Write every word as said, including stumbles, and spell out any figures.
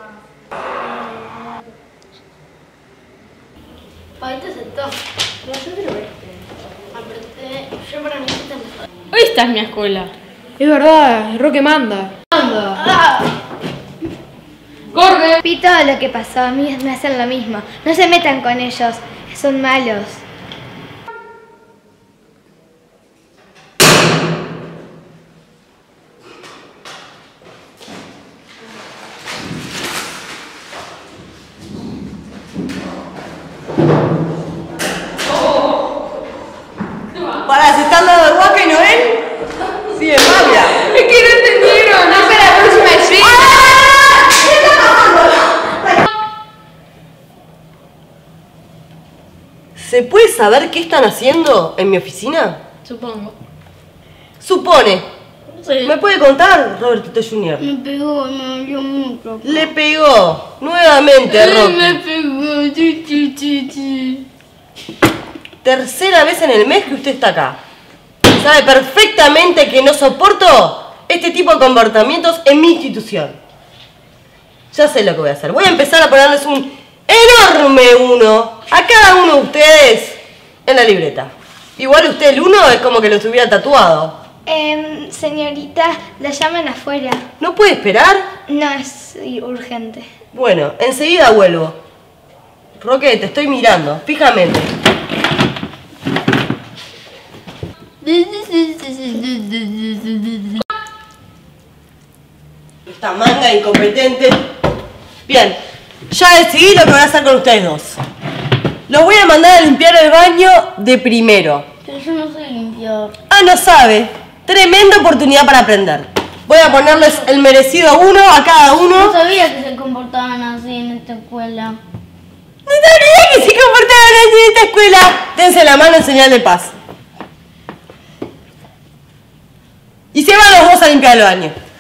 Ahorita aceptó. Nosotros apreté. Yo para mí está mejor. Hoy esta es mi escuela. Es verdad, Roque manda. Manda. Ah. ¡Corre! Vi todo lo que pasó, a mí me hacen lo mismo. No se metan con ellos, son malos. Pará, ¿se están dando el guaca y no ven? Sí, es magia. Es que no entendieron. No para la próxima escena. ¿Se puede saber qué están haciendo en mi oficina? Supongo. Supone. Sí. ¿Me puede contar, Robertito junior? Me pegó, me dolió mucho. Le pegó nuevamente, Rocky. Me pegó, chi, chi, chi, chi. Tercera vez en el mes que usted está acá. Sabe perfectamente que no soporto este tipo de comportamientos en mi institución. Ya sé lo que voy a hacer. Voy a empezar a ponerles un enorme uno a cada uno de ustedes en la libreta. Igual usted el uno es como que lo estuviera tatuado. Eh, señorita, la llaman afuera. ¿No puede esperar? No es urgente. Bueno, enseguida vuelvo. Roque, te estoy mirando, fijamente. Esta manga incompetente. Bien, ya decidí lo que voy a hacer con ustedes dos. Los voy a mandar a limpiar el baño de primero. Pero yo no sé limpiar. Ah, no sabe. Tremenda oportunidad para aprender. Voy a ponerles el merecido uno a cada No uno. sabía que se comportaban así en esta escuela. No sabía que se comportaban así en esta escuela. Dense la mano en señal de paz. Y se van los dos a limpiar el baño.